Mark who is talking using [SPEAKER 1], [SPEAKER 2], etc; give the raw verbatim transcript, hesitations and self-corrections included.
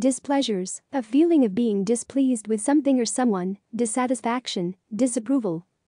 [SPEAKER 1] Displeasures, a feeling of being displeased with something or someone, dissatisfaction, disapproval,